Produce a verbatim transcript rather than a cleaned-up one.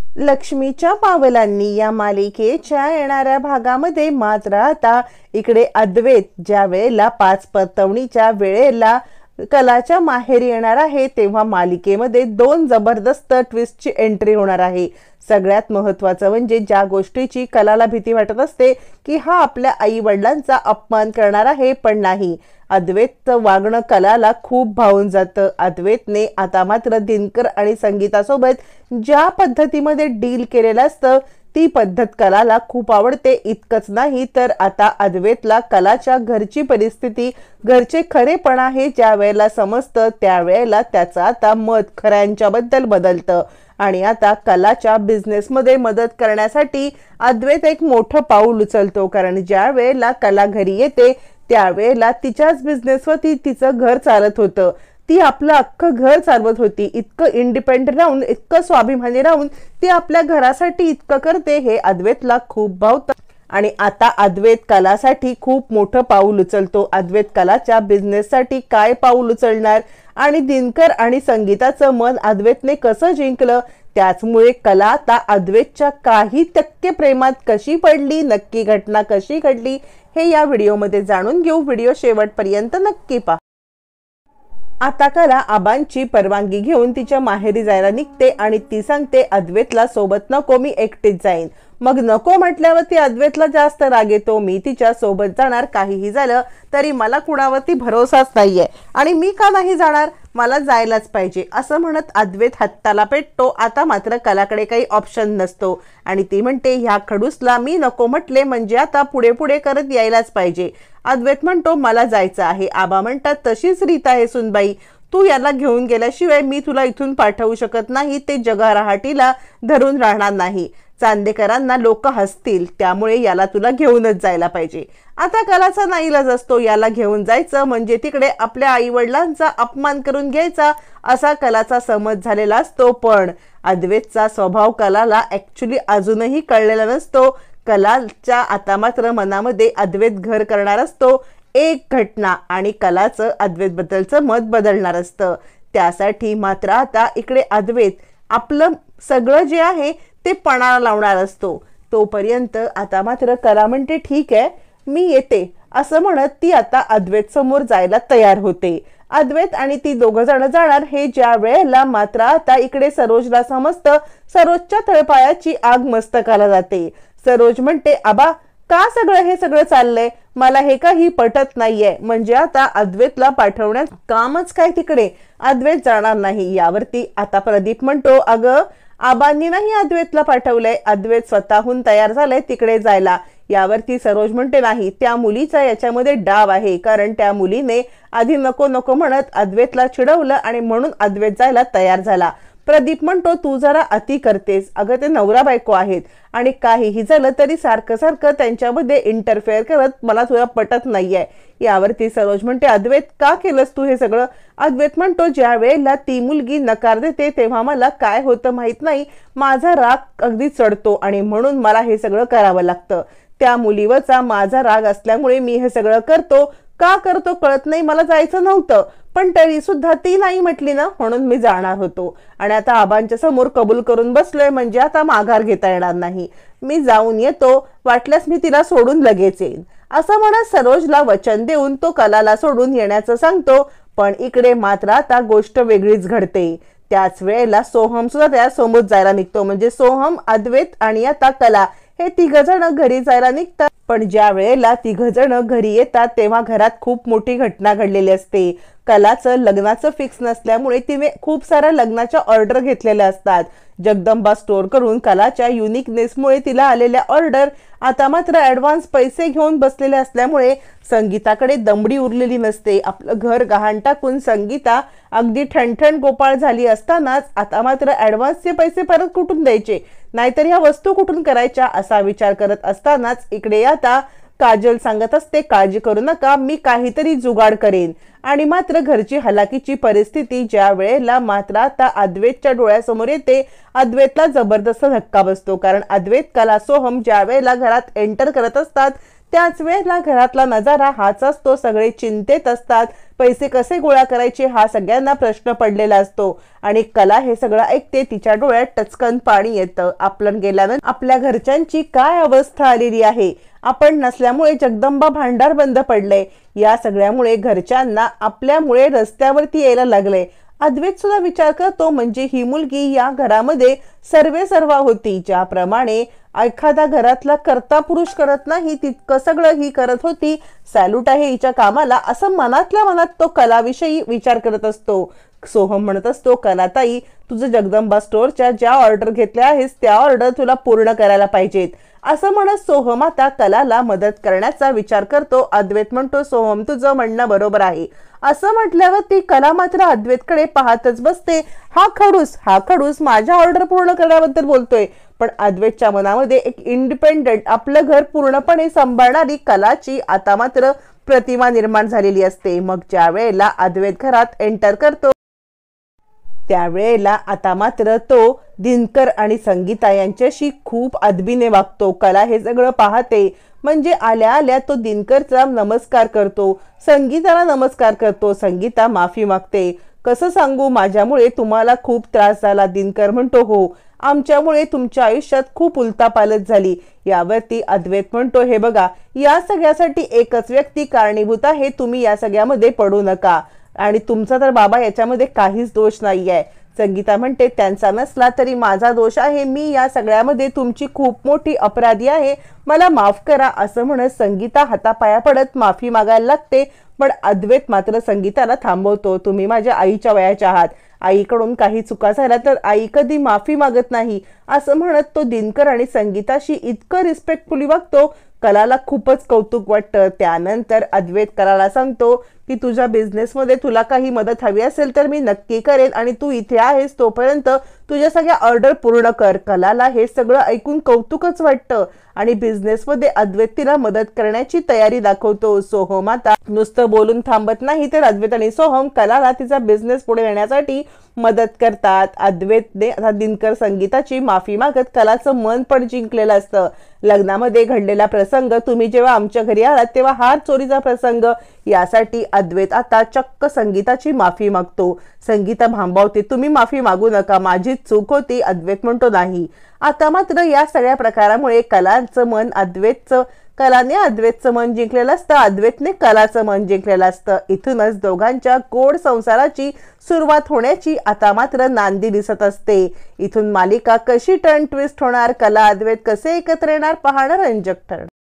लक्ष्मीच्या पावलांनी या मालिकेच्या येणाऱ्या भागामध्ये मात्र आता इकडे अद्वैत ज्या वेळेला पाच परतवणीच्या वेळेला कलाच्या माहेरी येणार आहे तेव्हा मालिकेमध्ये दोन जबरदस्त ट्विस्टची एंट्री होणार आहे। सगळ्यात महत्त्वाचं म्हणजे ज्या गोष्टीची कलाला भीती वाटत असते की हा आपल्या आई वडिलांचा अपमान करणार आहे, पण नाही, अद्वैतचं वागणं कलाला खूप भावून जातं। अद्वैतने आता मात्र दिनकर आणि संगीतासोबत ज्या पद्धतीमध्ये डील केलेलं असतं ती पद्धत कलाला खूप आवडते। इतकंच नाही तर आता अद्वैतला कलाच्या घरची परिस्थिती, घरचे खरेपणा हे ज्या वेळेला समजतं त्यावेळेला त्याचं आता मत खऱ्यांच्याबद्दल बदलतं आणि आता कलाच्या बिझनेसमध्ये मदत करण्यासाठी अद्वैत एक मोठं पाऊल उचलतो। कारण ज्या वेळेला कला घरी येते त्यावेळेला तिच्याच बिझनेसवरती तिचं घर चालत होतं, ती आपलं अख्खं घर चालवत होती। इतकं इंडिपेंडंट राहून, इतकं स्वाभिमानी राहून ती आपल्या घरासाठी इतकं करते हे अद्वैतला खूप भावतं। आणि आता अद्वैत कलासाठी खूप मोठं पाऊल उचलतो। अद्वैत कलाच्या बिझनेससाठी काय पाऊल उचलणार आणि दिनकर आणि संगीताचं मन अद्वैतने कसं जिंकलं, त्याचमुळे कला आता अद्वैतच्या काही टक्के प्रेमात कशी पडली, नक्की घटना कशी घडली हे या व्हिडिओमध्ये जाणून घेऊ। व्हिडिओ शेवटपर्यंत नक्की पहा। आता कला आबांची परवानगी घेऊन तिच्या माहेरी जायला निघते आणि ती सांगते अद्वैतला सोबत नको, मी एकटीच जाईन। मग नको म्हटल्यावरती अद्वैतला जास्त राग येतो। मी तिच्या सोबत जाणार, काहीही झालं तरी मला कुणावरती भरोसाच नाहीये आणि मी का नाही जाणार, मला जायलाच पाहिजे असं म्हणत अद्वैत हत्ताला पेटतो। आता मात्र कलाकडे काही ऑप्शन नसतो आणि ती म्हणते ह्या खडूसला मी नको म्हटले म्हणजे आता पुढे पुढे करत यायलाच पाहिजे। अद्वैत म्हणतो मला जायचं आहे। आबा म्हणतात तशीच रीत आहे सुनबाई, तू याला घेऊन गेल्याशिवाय मी तुला इथून पाठवू शकत नाही, ते जगा रहाटीला धरून राहणार नाही, चांदेकरांना लोक हसतील, त्यामुळे याला तुला घेऊनच जायला पाहिजे। आता कलाचा नाईलाज असतो, याला घेऊन जायचं म्हणजे तिकडे आपल्या आई वडिलांचा अपमान करून घ्यायचा असा कलाचा समज झालेला असतो। पण अद्वैतचा स्वभाव कलाला ऍक्च्युली अजूनही कळलेला नसतो। कलाच्या आता मात्र मनामध्ये अद्वैत घर करणार असतो एक घटना आणि कलाचं अद्वैत बद्दलचं मत बदलणार असतं। त्यासाठी मात्र आता इकडे अद्वैत आपलं सगळं जे आहे ते पणाला लावणार असतो। तोपर्यंत आता मात्र कला म्हणते ठीक आहे मी येते असं म्हणत ती आता अद्वैत समोर जायला तयार होते। अद्वैत आणि ती दोघं जण जाणार हे ज्या वेळेला मात्र आता इकडे सरोजला समजतं, सरोजच्या तळपायाची आग मस्तकाला जाते। सरोज म्हणते आबा का सगळं हे सगळं चाललंय, मला हे काही पटत नाहीये, म्हणजे आता अद्वैतला पाठवण्यात कामच काय तिकडे, अद्वैत जाणार नाही। यावरती आता प्रदीप म्हणतो अगं आबांनी नाही अद्वैतला पाठवलंय, अद्वैत स्वतःहून तयार झालाय तिकडे जायला। यावरती सरोज म्हणते नाही, त्या मुलीचा याच्यामध्ये डाव आहे, कारण त्या मुलीने आधी नको नको म्हणत अद्वैतला चिडवलं आणि म्हणून अद्वैत जायला तयार झाला। प्रदीप म्हणतो तू जरा अति करतेस, अगं ते नवरा बायको आहेत आणि काहीही झालं तरी सारखं सारखं त्यांच्यामध्ये इंटरफेअर करत मला तुला पटत नाहीये। यावरती सरोज म्हणते अद्वैत का केलंस तू हे सगळं। अद्वैत म्हणतो ज्या वेळेला ती मुलगी नकार देते तेव्हा मला काय होतं माहित नाही, माझा राग अगदी चढतो आणि म्हणून मला हे सगळं करावं लागतं। त्या मुलीवरचा माझा राग असल्यामुळे मी हे सगळं करतो, का करतो कळत नाही, मला जायचं नव्हतं पण तरी सुद्धा ती नाही म्हटली ना म्हणून मी जाणार होतो आणि आता आबांच्या समोर कबूल करून बसलोय म्हणजे आता माघार घेता येणार नाही, मी जाऊन येतो, वाटल्यास मी तिला सोडून लगेच येईन असं म्हणत सरोजला वचन देऊन तो कलाला सोडून येण्याचं सांगतो। पण इकडे मात्र आता गोष्ट वेगळीच घडते। त्याच वेळेला सोहम सुद्धा त्यासोबत जायला निघतो, म्हणजे सोहम, अद्वैत आणि आता कला हे तिघ जण घरी जायला निघतात। पण ज्या वेळेला तिघ जण घरी येतात तेव्हा घरात खूप मोठी घटना घडलेली असते। कलाचं लग्नाचं फिक्स नसल्यामुळे तिने खूप साऱ्या लग्नाच्या ऑर्डर घेतलेल्या असतात। जगदंबा स्टोर करून कलाच्या युनिकनेसमुळे तिला आलेल्या ऑर्डर आता मात्र ऍडव्हान्स पैसे घेऊन बसलेले असल्यामुळे संगीताकडे दमडी उरलेली नसते। आपलं घर गहाण टाकून संगीता अगदी ठणठण गोपाळ झाली असतानाच आता मात्र ऍडव्हान्सचे पैसे परत कुठून द्यायचे, नाहीतर ह्या वस्तू कुठून करायच्या असा विचार करत असतानाच इकडे आता काजल सांगत असते काळजी करू नका, मी काहीतरी जुगाड करेन। आणि मात्र घरची हलाखीची परिस्थिती ज्या वेळेला मात्र आता अद्वैतच्या डोळ्यासमोर येते, अद्वैतला जबरदस्त धक्का बसतो। कारण अद्वैत, कला, सोहम ज्या वेळेला घरात एंटर करत असतात त्याच वेळेला घरातला नजारा हाच असतो, सगळे चिंतेत असतात, पैसे कसे गोळा करायचे हा सगळ्यांना प्रश्न पडलेला असतो आणि कला हे सगळं ऐकते, तिच्या डोळ्यात टचकन पाणी येतं. आपण गेल्यानंतर आपल्या घरच्यांची काय अवस्था आलेली आहे, आपण नसल्यामुळे जगदंबा भांडार बंद पडले, या सगळ्यामुळे घरच्यांना आपल्यामुळे रस्त्यावरती यायला लागले. अद्वैत सुद्धा विचार करतो, म्हणजे ही मुलगी या घरामध्ये सर्वे सर्वा होती, ज्याप्रमाणे एखादा घरातला कर्ता पुरुष करत नाही तितकं सगळं ही करत होती. सॅल्यूट आहे हिच्या कामाला, असं मनातल्या मनात तो कलाविषयी विचार करत असतो. सोहम म्हणत असतो, कलाताई तुझं जगदंबा स्टोअरच्या ज्या ऑर्डर घेतल्या आहेस त्या ऑर्डर तुला पूर्ण करायला पाहिजेत, असं म्हणत सोहम आता कलाला मदत करण्याचा विचार करतो. अद्वैत म्हणतो, सोहम तुझं म्हणणं बरोबर आहे. असं म्हटल्यावर ती कला मात्र अद्वैतकडे पाहतच बसते. हा खडूस हा खडूस माझ्या ऑर्डर पूर्ण करण्याबद्दल बोलतोय, पण अद्वैतच्या मनामध्ये एक इंडिपेंडेंट आपलं घर पूर्णपणे सांभाळणारी कलाची आता मात्र प्रतिमा निर्माण झालेली असते. मग ज्या वेळेला अद्वैत घरात एंटर करतो त्यावेळेला आता मात्र तो दिनकर आणि संगीता यांच्याशी खूप अदबीने वागतो. कला हे सगळं पाहते, म्हणजे आल्या आल्या तो दिनकरचा नमस्कार करतो, संगीताला नमस्कार करतो. संगीता माफी मागते. कसं सांगू, माझ्यामुळे तुम्हाला खूप त्रास झाला. दिनकर म्हणतो, हो आमच्यामुळे तुमच्या आयुष्यात खूप उलथापालथ झाली. यावरती अद्वैत म्हणतो, हे बघा या सगळ्यासाठी एकच व्यक्ती कारणीभूत आहे, तुम्ही या सगळ्यामध्ये पडू नका आणि तुमचा तर बाबा याच्यामध्ये काहीच दोष नाहीये. संगीता म्हणते, त्यांचा नसला तरी माझा दोष आहे, मी या सगळ्यामध्ये तुमची खूप मोठी अपराधी आहे, मला माफ करा. असं म्हणत संगीता हातापाया पडत माफी मागायला लागते, पण अद्वैत मात्र संगीताला थांबवतो. तुम्ही माझ्या आईच्या वयाच्या आहात, आईकडून काही चुका झाल्या तर आई कधी माफी मागत नाही, असं म्हणत तो दिनकर आणि संगीताशी इतकं रिस्पेक्टफुली वागतो. कलाला खूपच कौतुक वाटतं. त्यानंतर अद्वैत कलाला सांगतो की तुझ्या बिझनेसमध्ये तुला काही मदत हवी असेल तर मी नक्की करेन आणि तू इथे आहेस तोपर्यंत तुझ्या सगळ्या ऑर्डर पूर्ण कर. कलाला हे सगळं ऐकून कौतुकच वाटतं आणि बिझनेसमध्ये अद्वैत तिला मदत करण्याची तयारी दाखवतो. सोहम आता नुसतं बोलून थांबत नाही, तर अद्वैत आणि सोहम कलाला तिचा बिझनेस पुढे नेण्यासाठी मदत करतात. अद्वैतने आता दिनकर संगीताची माफी मागत कलाचं मन पण जिंकलेलं असतं. लग्नामध्ये घडलेला प्रसंग, तुम्ही जेव्हा आमच्या घरी आलात तेव्हा हार चोरीचा प्रसंग, यासाठी अद्वैत आता चक्क संगीताची माफी मागतो. संगीता भांबावते, तुम्ही माफी मागू नका, माझी चूक होती. अद्वैत म्हणतो, नाही. आता मात्र या सगळ्या प्रकारामुळे कलाचं मन अद्वैतचं कलाने अद्वैतचं मन जिंकलेलं असतं, अद्वैतने कलाचं मन जिंकलेलं असतं. इथूनच दोघांच्या गोड संसाराची सुरुवात होण्याची आता मात्र नांदी दिसत असते. इथून मालिका कशी टर्न ट्विस्ट होणार, कला अद्वैत कसे एकत्र येणार, पाहणं रंजक ठरणार.